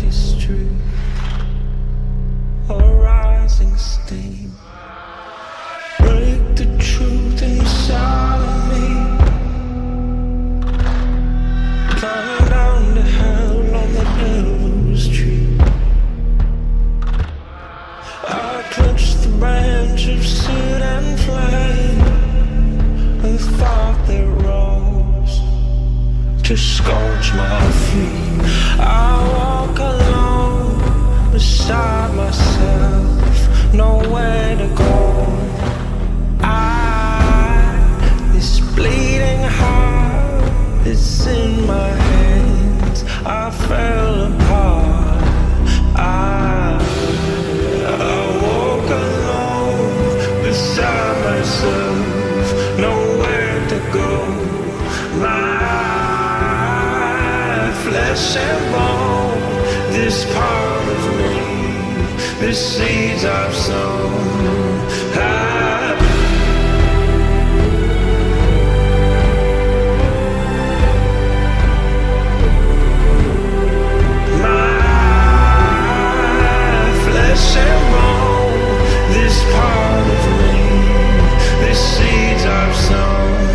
empty street, a rising steam. Break the truth inside of me. Climb down to hell on the devil's tree. I clutch the branch of soot and flame, the thought that rose to scorch my feet. I walk alone beside myself, nowhere to go. This bleeding heart that's in my hands, I fell apart. I walk alone beside myself, nowhere to go. My flesh and bone, this part of me, the seeds I've sown. Flesh and bone, this part of me, the seeds I've sown.